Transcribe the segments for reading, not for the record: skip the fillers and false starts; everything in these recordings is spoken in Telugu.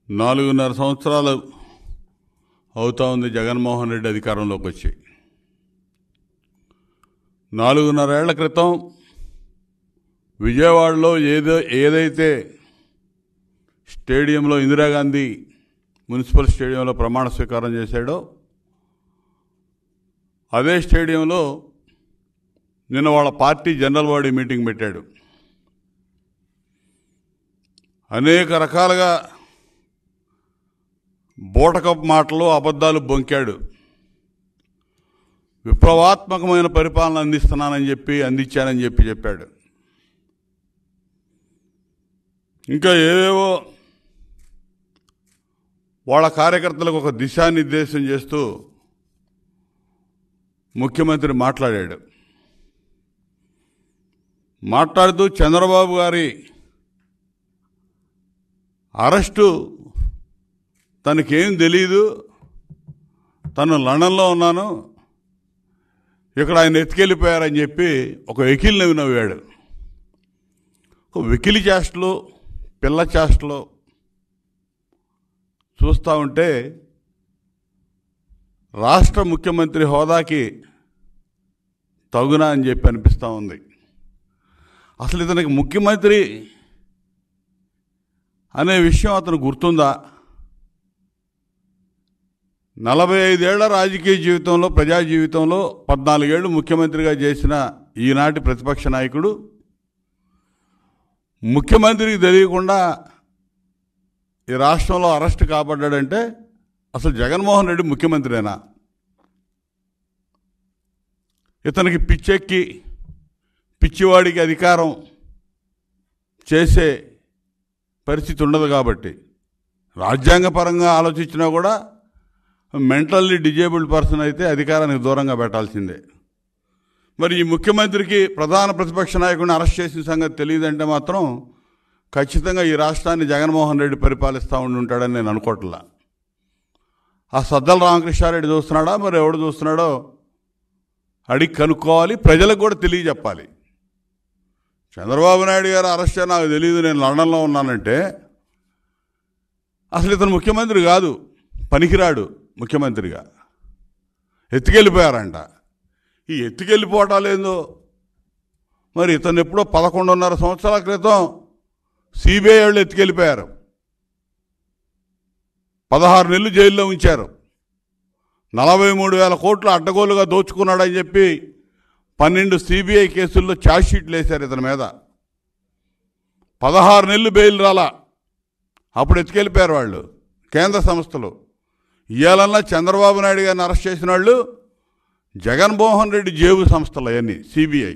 4.5 సంవత్సరాలు అవుతా ఉంది జగన్మోహన్ రెడ్డి అధికారంలోకి వచ్చి. 4.5 ఏళ్ల క్రితం విజయవాడలో ఏదైతే స్టేడియంలో ఇందిరాగాంధీ మున్సిపల్ స్టేడియంలో ప్రమాణ స్వీకారం చేశాడో అదే స్టేడియంలో నిన్న వాళ్ళ పార్టీ జనరల్ బాడీ మీటింగ్ పెట్టాడు. అనేక రకాలుగా బూటకపు మాటలు అబద్ధాలు బొంకాడు. విప్లవాత్మకమైన పరిపాలన అందించానని చెప్పాడు. ఇంకా ఏవేవో వాళ్ళ కార్యకర్తలకు ఒక దిశానిర్దేశం చేస్తూ ముఖ్యమంత్రి మాట్లాడుతూ చంద్రబాబు గారి అరెస్టు తనకేం తెలీదు, తను లండన్లో ఉన్నాను, ఇక్కడ ఆయన ఎత్తుకెళ్ళిపోయారని చెప్పి ఒక వెకిలి నవ్వాడు. ఒక వెకిలి చేష్టలు, పిల్ల చేష్టలు చూస్తూ ఉంటే రాష్ట్ర ముఖ్యమంత్రి హోదాకి తగునా అని చెప్పి అనిపిస్తూ ఉంది. అసలు ఇతనికి ముఖ్యమంత్రి అనే విషయం అతను గుర్తుందా? 45 ఏళ్ల రాజకీయ జీవితంలో, ప్రజా జీవితంలో 14 ఏళ్లు ముఖ్యమంత్రిగా చేసిన ఈనాటి ప్రతిపక్ష నాయకుడు ముఖ్యమంత్రికి తెలియకుండా ఈ రాష్ట్రంలో అరెస్ట్ కాబడ్డాడంటే అసలు జగన్మోహన్ రెడ్డి ముఖ్యమంత్రినా? ఇతనికి పిచ్చెక్కి పిచ్చివాడికి అధికారం చేసే పరిస్థితి ఉండదు కాబట్టి రాజ్యాంగపరంగా ఆలోచించినా కూడా మెంటల్లీ డిజేబుల్డ్ పర్సన్ అయితే అధికారానికి దూరంగా పెట్టాల్సిందే. మరి ఈ ముఖ్యమంత్రికి ప్రధాన ప్రతిపక్ష నాయకుడిని అరెస్ట్ చేసిన సంగతి తెలియదంటే మాత్రం ఖచ్చితంగా ఈ రాష్ట్రాన్ని జగన్మోహన్ రెడ్డి పరిపాలిస్తూ ఉంటాడని నేను అనుకోవట్లా. ఆ సద్దల రామకృష్ణారెడ్డి చూస్తున్నాడా, మరి ఎవడు చూస్తున్నాడో అడిగి కనుక్కోవాలి, ప్రజలకు కూడా తెలియజెప్పాలి. చంద్రబాబు నాయుడు గారు అరెస్ట్ నాకు తెలియదు, నేను లండన్లో ఉన్నానంటే అసలు ఇతను ముఖ్యమంత్రి కాదు, పనికిరాడు ముఖ్యమంత్రిగా. ఎత్తుకెళ్ళిపోయారంట. ఈ ఎత్తుకెళ్ళిపోవటాలేందో మరి ఇతను ఎప్పుడో 11.5 సంవత్సరాల క్రితం సిబిఐ వాళ్ళు ఎత్తుకెళ్ళిపోయారు. 16 నెలలు జైల్లో ఉంచారు. 43,000 కోట్లు అడ్డగోలుగా దోచుకున్నాడని చెప్పి 12 సిబిఐ కేసుల్లో ఛార్జ్షీట్లు వేశారు ఇతని మీద. 16 నెలలు బెయిల్ రాలా, అప్పుడు ఎత్తుకెళ్ళిపోయారు వాళ్ళు కేంద్ర సంస్థలు. ఇవాళన్నా చంద్రబాబు నాయుడు గారిని అరెస్ట్ చేసిన వాళ్ళు జగన్మోహన్ రెడ్డి జేబు సంస్థలు అవన్నీ. సిబిఐ,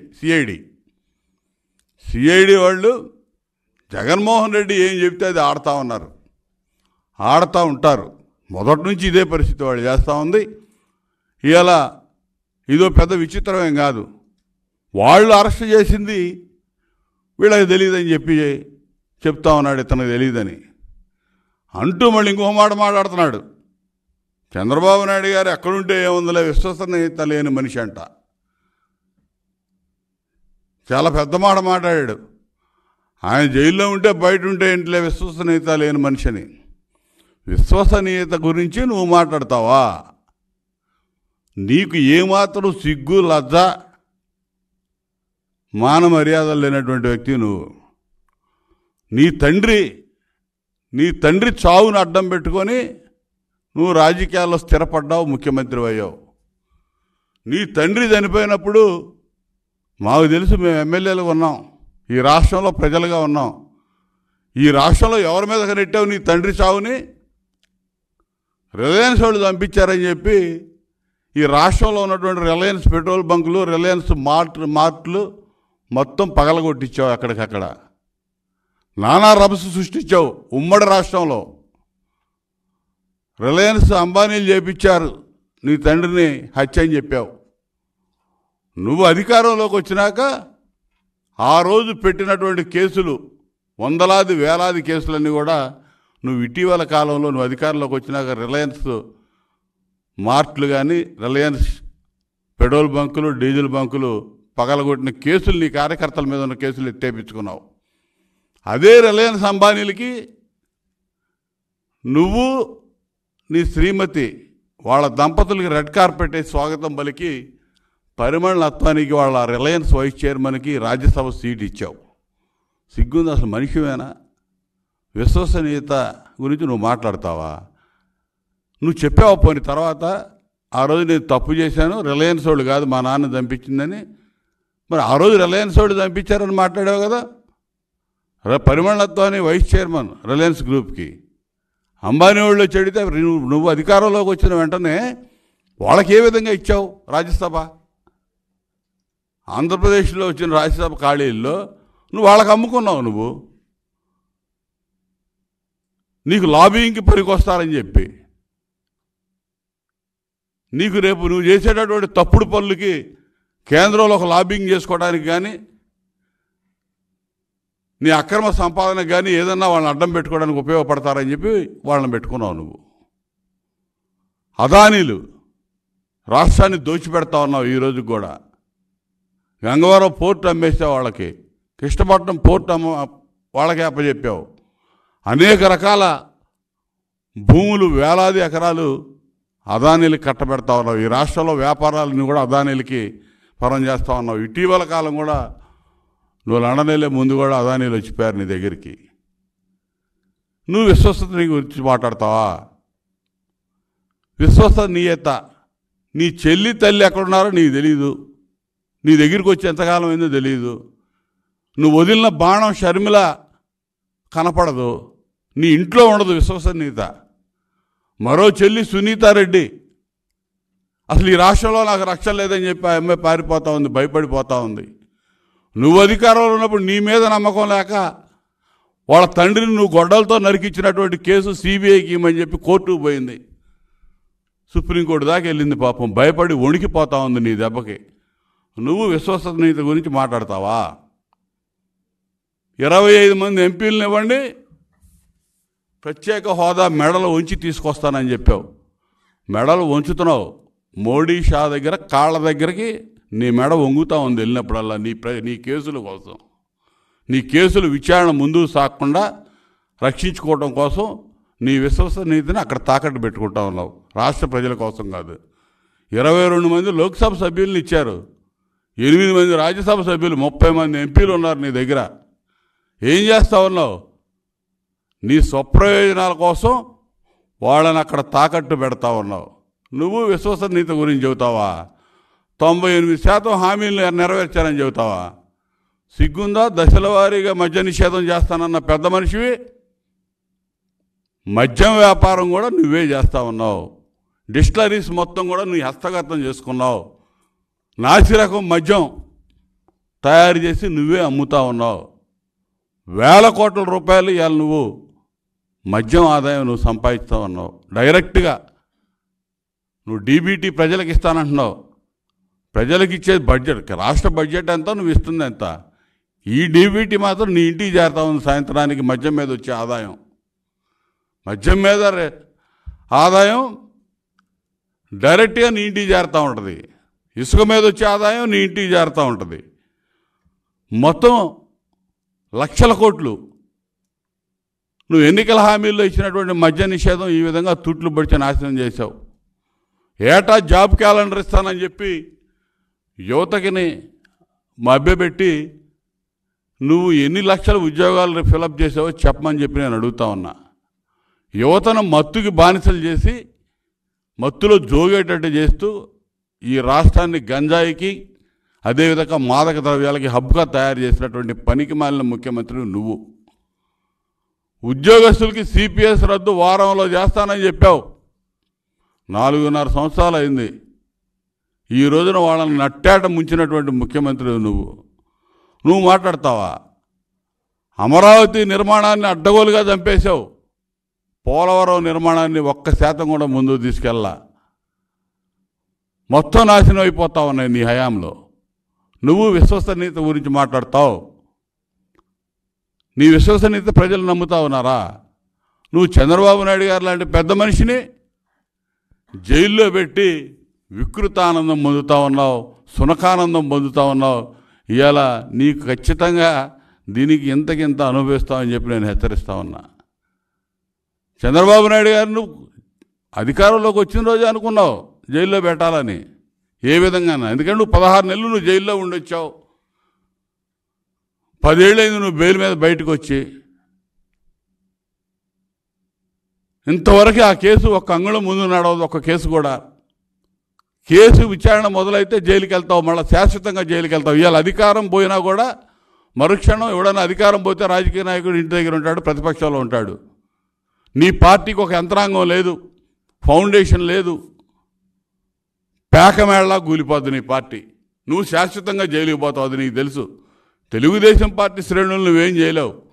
సిఐడి వాళ్ళు జగన్మోహన్ రెడ్డి ఏం చెబితే అది ఆడుతూ ఉంటారు. మొదటి నుంచి ఇదే పరిస్థితి వాళ్ళు చేస్తూ ఉంది. ఇవాళ ఇదో పెద్ద విచిత్రమేం కాదు. వాళ్ళు అరెస్ట్ చేసింది వీళ్ళకి తెలియదని చెప్తా ఉన్నాడు, ఇతనికి తెలియదని అంటూ మళ్ళీ ఇంకో మాట మాట్లాడుతున్నాడు. చంద్రబాబు నాయుడు గారు ఎక్కడుంటే ఏముందిలే, విశ్వసనీయత లేని మనిషి అంట. చాలా పెద్ద మాట మాట్లాడాడు. ఆయన జైల్లో ఉంటే బయట ఉంటే ఇంట్లో విశ్వసనీయత లేని మనిషి అని. విశ్వసనీయత గురించి నువ్వు మాట్లాడతావా? నీకు ఏమాత్రం సిగ్గు, లజ్జ, మాన మర్యాదలు లేనటువంటి వ్యక్తి నువ్వు. నీ తండ్రి చావును అడ్డం పెట్టుకొని నువ్వు రాజకీయాల్లో స్థిరపడ్డావు, ముఖ్యమంత్రి అయ్యావు. నీ తండ్రి చనిపోయినప్పుడు మాకు తెలుసు, మేము ఎమ్మెల్యేలుగా ఉన్నాం, ఈ రాష్ట్రంలో ప్రజలుగా ఉన్నాం. ఈ రాష్ట్రంలో ఎవరి మీద నెట్టావు నీ తండ్రి చావుని? రిలయన్స్ వాళ్ళు చంపించారని చెప్పి ఈ రాష్ట్రంలో ఉన్నటువంటి రిలయన్స్ పెట్రోల్ బంకులు, రిలయన్స్ మార్ట్లు మొత్తం పగలగొట్టించావు. అక్కడికక్కడ నానా రభస సృష్టించావు. ఉమ్మడి రాష్ట్రంలో రిలయన్స్ అంబానీలు చేపించారు, నీ తండ్రిని హత్య అని చెప్పావు. నువ్వు అధికారంలోకి వచ్చినాక ఆ రోజు పెట్టినటువంటి కేసులు, వందలాది వేలాది కేసులన్నీ కూడా నువ్వు ఇటీవల కాలంలో నువ్వు అధికారంలోకి వచ్చినాక రిలయన్స్ మార్ట్లు కానీ, రిలయన్స్ పెట్రోల్ బంకులు, డీజిల్ బంకులు పగలగొట్టిన కేసులు, నీ కార్యకర్తల మీద ఉన్న కేసులు ఎత్తేపించుకున్నావు. అదే రిలయన్స్ అంబానీలకి నువ్వు నీ శ్రీమతి వాళ్ళ దంపతులకి రెడ్ కార్పెట్ వేసి స్వాగతం పలికి పరిమళ నత్వానికి వాళ్ళ రిలయన్స్ వైస్ చైర్మన్కి రాజ్యసభ సీట్ ఇచ్చావు. సిగ్గుంది అసలు? మనిషివేనా? విశ్వసనీయత గురించి నువ్వు మాట్లాడతావా? నువ్వు చెప్పావు పోని తర్వాత ఆ రోజు నేను తప్పు చేశాను, రిలయన్స్ వాళ్ళు కాదు మా నాన్న చంపించిందని. మరి ఆ రోజు రిలయన్స్ వాళ్ళు చంపించారని మాట్లాడావు కదా. పరిమళ నత్వాని వైస్ చైర్మన్ రిలయన్స్ గ్రూప్కి. అంబానీ వాళ్ళు చెడితే నువ్వు అధికారంలోకి వచ్చిన వెంటనే వాళ్ళకి ఏ విధంగా ఇచ్చావు రాజ్యసభ? ఆంధ్రప్రదేశ్లో వచ్చిన రాజ్యసభ ఖాళీల్లో నువ్వు వాళ్ళకి అమ్ముకున్నావు. నువ్వు నీకు లాబింగ్కి పనికొస్తారని చెప్పి, నీకు రేపు నువ్వు చేసేటటువంటి తప్పుడు పనులకి కేంద్రంలో ఒక లాబింగ్ చేసుకోవడానికి కానీ, నీ అక్రమ సంపాదన కానీ ఏదన్నా వాళ్ళని అడ్డం పెట్టుకోవడానికి ఉపయోగపడతారని చెప్పి వాళ్ళని పెట్టుకున్నావు. నువ్వు అదానీలు రాష్ట్రాన్ని దోచిపెడతా ఉన్నావు. ఈరోజు కూడా గంగవరం పోర్టు అమ్మేసావు వాళ్ళకి, కృష్ణపట్నం పోర్టు వాళ్ళకే అప్పచెప్పావు. అనేక రకాల భూములు వేలాది ఎకరాలు అదానీలకి కట్టబెడతా ఉన్నావు. ఈ రాష్ట్రంలో వ్యాపారాలను కూడా అదానీలకి పరం చేస్తూ ఉన్నావు. ఇటీవల కాలం కూడా నువ్వు లండన్ వెళ్ళే ముందు కూడా అదానీలు వచ్చిపోయారు నీ దగ్గరికి. నువ్వు విశ్వసనీయత గురించి మాట్లాడతావా? విశ్వసనీయత, నీ చెల్లి తల్లి ఎక్కడున్నారో నీకు తెలీదు, నీ దగ్గరికి వచ్చి ఎంతకాలం అయిందో తెలీదు. నువ్వు వదిలిన బాణం షర్మిల కనపడదు, నీ ఇంట్లో ఉండదు విశ్వసనీయత. మరో చెల్లి సునీతారెడ్డి అసలు ఈ రాష్ట్రంలో నాకు రక్షణ లేదని చెప్పి ఆ అమ్మాయి పారిపోతూ ఉంది, భయపడిపోతూ ఉంది. నువ్వు అధికారంలో ఉన్నప్పుడు నీ మీద నమ్మకం లేక వాళ్ళ తండ్రిని నువ్వు గొడ్డలతో నరికించినటువంటి కేసు సిబిఐకి ఇవ్వమని చెప్పి కోర్టుకు పోయింది, సుప్రీంకోర్టు దాకా వెళ్ళింది. పాపం భయపడి వణికిపోతా ఉంది నీ దెబ్బకి. నువ్వు విశ్వసనీయత గురించి మాట్లాడతావా? 25 మంది ఎంపీలను ఇవ్వండి, ప్రత్యేక హోదా మెడలు వంచి తీసుకొస్తానని చెప్పావు. మెడలు వంచుతున్నావు. మోడీ షా దగ్గర కాళ్ళ దగ్గరికి నీ మెడ వంగుతూ ఉంది వెళ్ళినప్పుడల్లా నీ కేసుల కోసం. నీ కేసులు విచారణ ముందుకు సాగకుండా రక్షించుకోవడం కోసం నీ విశ్వసనీయతని అక్కడ తాకట్టు పెట్టుకుంటా ఉన్నావు. రాష్ట్ర ప్రజల కోసం కాదు. 22 మంది లోక్సభ సభ్యులను ఇచ్చారు, 8 మంది రాజ్యసభ సభ్యులు, 30 మంది ఎంపీలు ఉన్నారు నీ దగ్గర. ఏం చేస్తా ఉన్నావు? నీ స్వప్రయోజనాల కోసం వాళ్ళని అక్కడ తాకట్టు పెడతా ఉన్నావు. నువ్వు విశ్వసనీయత గురించి చెబుతావా? 98% హామీలు నెరవేర్చారని చెబుతావా? సిగ్గుందా? దశల వారీగా మద్య నిషేధం చేస్తానన్న పెద్ద మనిషివి, మద్యం వ్యాపారం కూడా నువ్వే చేస్తా ఉన్నావు. డిస్టిలరీస్ మొత్తం కూడా నువ్వు హస్తగతం చేసుకున్నావు. నాసిరకం మద్యం తయారు చేసి నువ్వే అమ్ముతా ఉన్నావు. వేల కోట్ల రూపాయలు ఇవాళ నువ్వు మద్యం ఆదాయం నువ్వు సంపాదిస్తూ ఉన్నావు. డైరెక్ట్గా నువ్వు డీబీటీ ప్రజలకు ఇస్తానంటున్నావు. ప్రజలకు ఇచ్చేది బడ్జెట్, రాష్ట్ర బడ్జెట్ ఎంత, నువ్వు ఇస్తుంది ఎంత? ఈ డీబీటీ మాత్రం నీ ఇంటికి చేరుతా ఉంది సాయంత్రానికి. మద్యం మీద వచ్చే ఆదాయం, మద్యం మీద ఆదాయం డైరెక్ట్గా నీ ఇంటికి చేరుతూ ఉంటుంది. ఇసుక మీద వచ్చే ఆదాయం నీ ఇంటికి చేరుతూ ఉంటుంది. మొత్తం లక్షల కోట్లు నువ్వు ఎన్నికల హామీల్లో ఇచ్చినటువంటి మద్య నిషేధం ఈ విధంగా తుట్లు పడిచి నాశనం చేశావు. ఏటా జాబ్ క్యాలెండర్ ఇస్తానని చెప్పి యువతకిని మభ్యపెట్టి నువ్వు ఎన్ని లక్షల ఉద్యోగాలు ఫిలప్ చేసావో చెప్పమని చెప్పి నేను అడుగుతా ఉన్నా. యువతను మత్తుకి బానిసలు చేసి మత్తులో జోగేటట్టు చేస్తూ ఈ రాష్ట్రాన్ని గంజాయికి అదేవిధంగా మాదక ద్రవ్యాలకి హబ్గా తయారు చేసినటువంటి పనికి మాలిన ముఖ్యమంత్రి నువ్వు. ఉద్యోగస్తులకి సిపిఎస్ రద్దు వారంలో చేస్తానని చెప్పావు. 4.5 సంవత్సరాలు అయింది. ఈ రోజున వాళ్ళని నట్టేట ముంచినటువంటి ముఖ్యమంత్రి నువ్వు మాట్లాడతావా? అమరావతి నిర్మాణాన్ని అడ్డగోలుగా చంపేశావు. పోలవరం నిర్మాణాన్ని 1% కూడా ముందుకు తీసుకెళ్ళా. మొత్తం నాశనం అయిపోతా ఉన్నాయి నీ హయాంలో. నువ్వు విశ్వసనీయత గురించి మాట్లాడతావు. నీ విశ్వసనీయత ప్రజలు నమ్ముతా ఉన్నారా? నువ్వు చంద్రబాబు నాయుడు గారు లాంటి పెద్ద మనిషిని జైల్లో పెట్టి వికృతానందం పొందుతూ ఉన్నావు, సునకానందం పొందుతూ ఉన్నావు. ఇవాళ నీకు ఖచ్చితంగా దీనికి ఇంతకింత అనుభవిస్తామని చెప్పి నేను హెచ్చరిస్తా ఉన్నా. చంద్రబాబు నాయుడు గారిని అధికారంలోకి వచ్చిన రోజే అనుకున్నావు జైల్లో పెట్టాలని. ఏ విధంగా? ఎందుకంటే నువ్వు 16 నెలలు నువ్వు జైల్లో ఉండొచ్చావు. 10 ఏళ్ళైంది నువ్వు బెయిల్ మీద బయటకు వచ్చి. ఇంతవరకు ఆ కేసు ఒక్క అంగుళం ముందు నడవదు. ఒక్క కేసు కూడా. కేసు విచారణ మొదలైతే జైలుకి వెళ్తావు, మళ్ళీ శాశ్వతంగా జైలుకి వెళ్తావు. ఇవాళ అధికారం పోయినా కూడా మరుక్షణం ఎవడన్నా అధికారం పోతే రాజకీయ నాయకుడు ఇంటి దగ్గర ఉంటాడు, ప్రతిపక్షంలో ఉంటాడు. నీ పార్టీకి ఒక యంత్రాంగం లేదు, ఫౌండేషన్ లేదు, పేకమేళలా కూలిపోద్దు నీ పార్టీ. నువ్వు శాశ్వతంగా జైలుకి పోతావు, అది నీకు తెలుసు. తెలుగుదేశం పార్టీ శ్రేణులు నువ్వేం చేయలేవు.